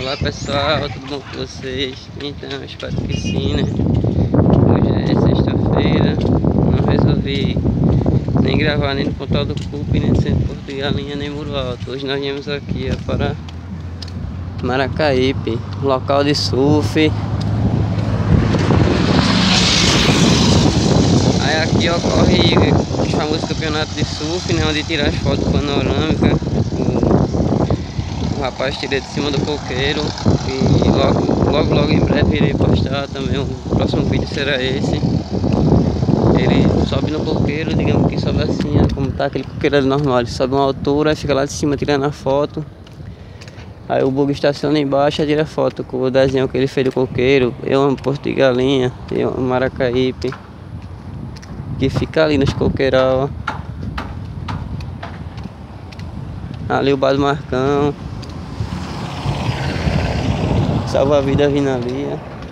Olá pessoal, tudo bom com vocês? Então, espero que sim, né? Hoje é sexta-feira, não resolvi nem gravar nem no Pontal do Cupe, nem no Centro Porto de Galinha, nem Muro Alto. Hoje nós viemos aqui para Maracaípe, local de surf. Aí aqui ocorre os famosos campeonatos de surf, né? Onde tira as fotos panorâmicas. O rapaz tira de cima do coqueiro. E logo em breve irei postar também. O próximo vídeo será esse. Ele sobe no coqueiro, digamos que sobe assim, como tá aquele coqueiro ali normal. Ele sobe uma altura e fica lá de cima tirando a foto. Aí o bug estaciona embaixo e tira foto com o desenho que ele fez do coqueiro. Eu amo Porto de Galinha, eu amo Maracaípe, que fica ali nos coqueiral. Ali o bar do Marcão. Salva a vida vindo ali.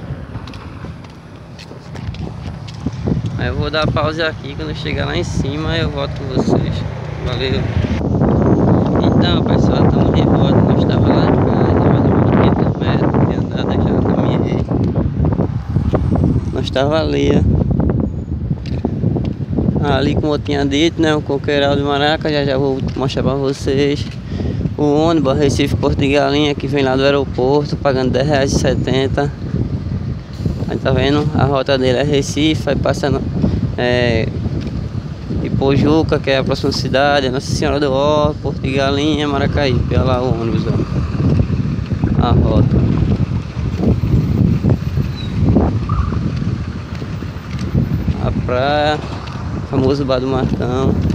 Aí eu vou dar pausa aqui, quando eu chegar lá em cima eu volto com vocês. Valeu. Então pessoal, estamos de volta. Nós estava lá de casa, mais ou menos 500 metros de andada, já caminhei. Nós estava ali, ó. Ali, como eu tinha dito, né, o coqueiral de Maraca, já vou mostrar para vocês. O ônibus Recife Porto de Galinha, que vem lá do aeroporto, pagando R$10,70. Aí tá vendo? A rota dele é Recife, vai passando Ipojuca, que é a próxima cidade, Nossa Senhora do Ó, Porto de Galinha, Maracaípe. Olha lá o ônibus, ó. A rota. A praia, famoso bar do Marcão.